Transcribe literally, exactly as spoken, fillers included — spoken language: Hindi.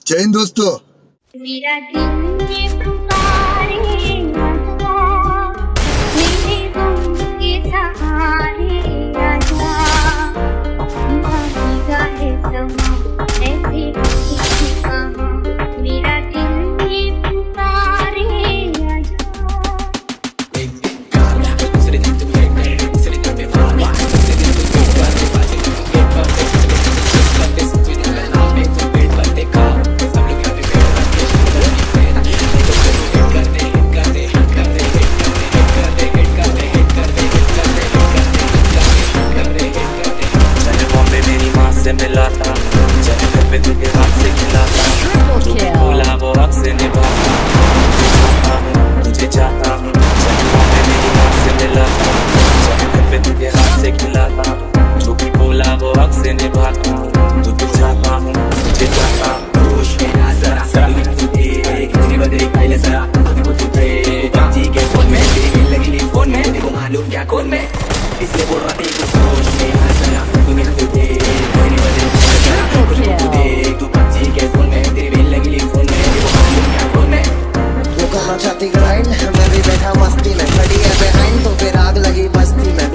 जय हिंद दोस्तों। मेरा दिल ये पुकारे आजा, मेरे गम के सहारे आजा, भागेगा है समा ऐसे किसी कहाँ। मेरा दिल ये पुकारे से मिला था, चले घर पे तुझे हाथ से खिलाता, जो भी बोला वो हक से निभाता, तुझे चाहता हूँ, चले मैं मेरी हाथ से मिला था, चले घर पे तुझे हाथ से खिलाता, जो भी बोला वो हक से निभाता, तुझे चाहता हूँ, तुझे चाहता हूँ। होश में आ जरा जरा तुझे किसी बदले पहले जरा वो तुझे जी के फोन में तेरी लगी ली फोन में देखो मालूम क्या कौन में इसलिए बोल रहा थी कुछ। होश में आ जरा तुम्हें तुझे चाहती ग्राइंड मैं भी बैठा मस्ती में, खड़ी है बिहाइंड तो फिर आग लगी बस्ती में।